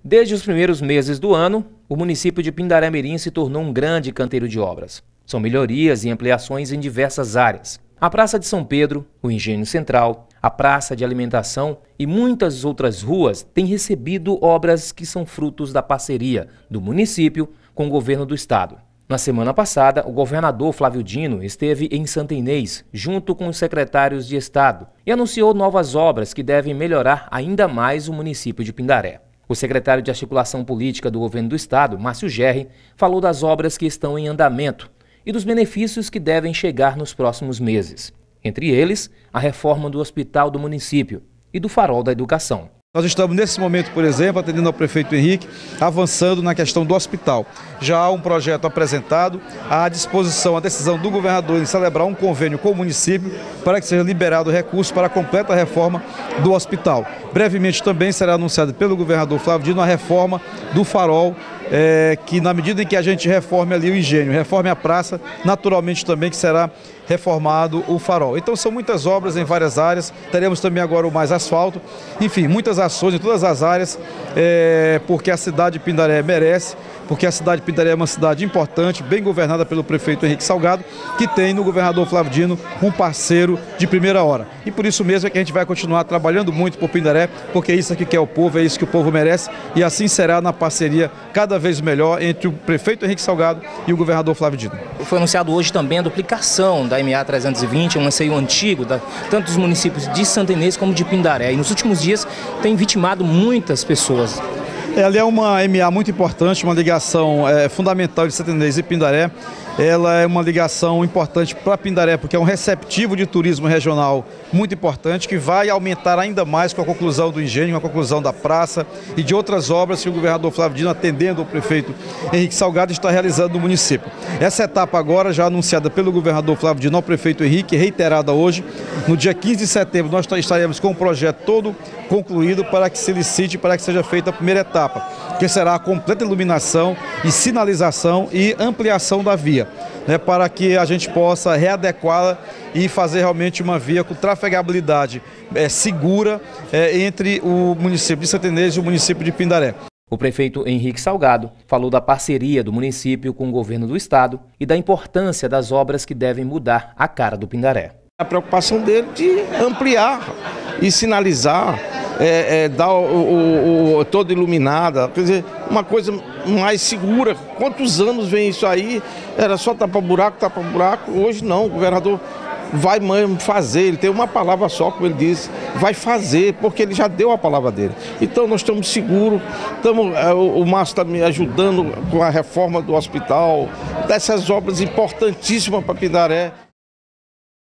Desde os primeiros meses do ano, o município de Pindaré-Mirim se tornou um grande canteiro de obras. São melhorias e ampliações em diversas áreas. A Praça de São Pedro, o Engenho Central, a Praça de Alimentação e muitas outras ruas têm recebido obras que são frutos da parceria do município com o governo do estado. Na semana passada, o governador Flávio Dino esteve em Santa Inês, junto com os secretários de estado, e anunciou novas obras que devem melhorar ainda mais o município de Pindaré. O secretário de Articulação Política do governo do estado, Márcio Gerri, falou das obras que estão em andamento e dos benefícios que devem chegar nos próximos meses. Entre eles, a reforma do hospital do município e do farol da educação. Nós estamos nesse momento, por exemplo, atendendo ao prefeito Henrique, avançando na questão do hospital. Já há um projeto apresentado, à disposição, a decisão do governador em celebrar um convênio com o município para que seja liberado recurso para a completa reforma do hospital. Brevemente também será anunciado pelo governador Flávio Dino a reforma do farol, que na medida em que a gente reforme ali o engenho, reforme a praça, naturalmente também que será reformado o farol. Então são muitas obras em várias áreas, teremos também agora o mais asfalto, enfim, muitas ações em todas as áreas, porque a cidade de Pindaré merece, porque a cidade de Pindaré é uma cidade importante, bem governada pelo prefeito Henrique Salgado, que tem no governador Flávio Dino um parceiro de primeira hora. E por isso mesmo é que a gente vai continuar trabalhando muito por Pindaré, porque é isso aqui que é o povo, é isso que o povo merece, e assim será na parceria cada vez melhor entre o prefeito Henrique Salgado e o governador Flávio Dino. Foi anunciado hoje também a duplicação da MA 320, um anseio antigo, tanto dos municípios de Santa Inês como de Pindaré. E nos últimos dias tem vitimado muitas pessoas. Ela é uma MA muito importante, uma ligação fundamental de Santa Inês e Pindaré. Ela é uma ligação importante para Pindaré, porque é um receptivo de turismo regional muito importante, que vai aumentar ainda mais com a conclusão do engenho, com a conclusão da praça e de outras obras que o governador Flávio Dino, atendendo ao prefeito Henrique Salgado, está realizando no município. Essa etapa agora, já anunciada pelo governador Flávio Dino ao prefeito Henrique, reiterada hoje, no dia 15 de setembro, nós estaremos com o projeto todo concluído para que se licite, para que seja feita a primeira etapa, que será a completa iluminação e sinalização e ampliação da via, para que a gente possa readequá-la e fazer realmente uma via com trafegabilidade segura entre o município de Santa Inês e o município de Pindaré. O prefeito Henrique Salgado falou da parceria do município com o governo do estado e da importância das obras que devem mudar a cara do Pindaré. A preocupação dele de ampliar e sinalizar, dar toda iluminada, quer dizer, uma coisa mais segura. Quantos anos vem isso aí? Era só tapar buraco, hoje não, o governador vai fazer, ele tem uma palavra só, como ele disse, vai fazer, porque ele já deu a palavra dele. Então nós estamos seguros, o Márcio está me ajudando com a reforma do hospital, dessas obras importantíssimas para Pindaré.